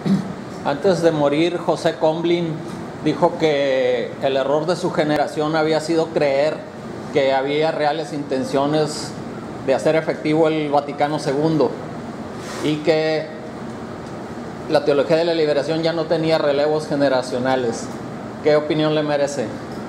Antes de morir, José Comblin dijo que el error de su generación había sido creer que había reales intenciones de hacer efectivo el Vaticano II y que la teología de la liberación ya no tenía relevos generacionales. ¿Qué opinión le merece?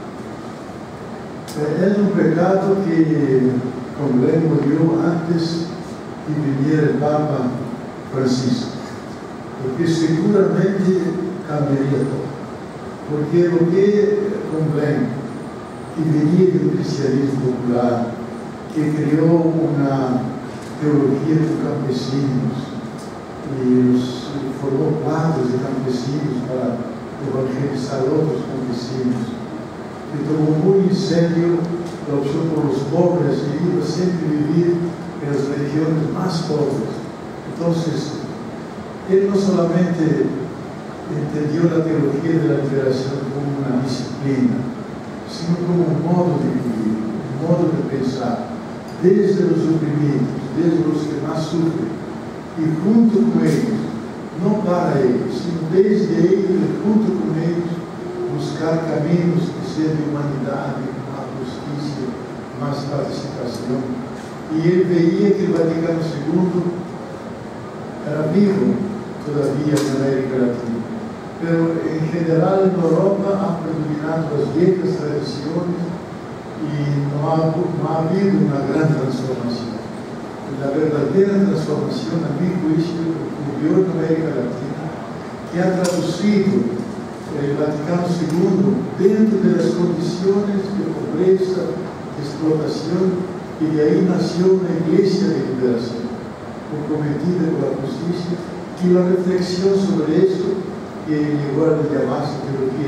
Es un pecado que Comblin murió antes de venir el Papa Francisco, porque seguramente cambiaría todo. Porque lo que Comblin, que venía del cristianismo popular, que creó una teología de campesinos y formó cuadros de campesinos para evangelizar a otros campesinos, que tomó muy en serio la opción por los pobres y iba siempre a vivir en las regiones más pobres. Entonces, él no solamente entendió la teología de la liberación como una disciplina, sino como un modo de vivir, un modo de pensar, desde los oprimidos, desde los que más sufren, y junto con ellos, no para ellos, sino desde ellos y junto con ellos, buscar caminos que sean de humanidad, más justicia, más participación. Y él veía que el Vaticano II era vivo todavía en América Latina, pero en general en Europa han predominado las viejas tradiciones y no ha habido una gran transformación. La verdadera transformación, a mi juicio, ocurrió en América Latina, que ha traducido el Vaticano II dentro de las condiciones de pobreza, de explotación, y de ahí nació una iglesia de liberación, comprometida con la justicia y la reflexión sobre eso, que llegó a llamarse teología